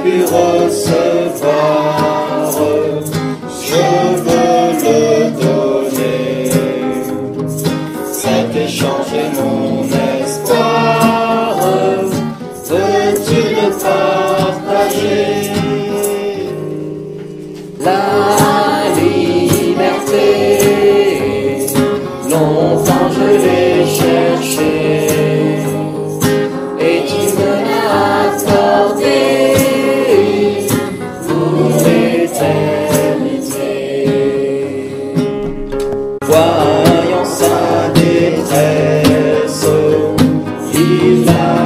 puis recevoir, je veux le donner. Cet échange est mon espoir, veux-tu le partager? La liberté, longtemps je l'ai cherchée, et tu me l'as accordé pour l'éternité. Voyant sa détresse, il a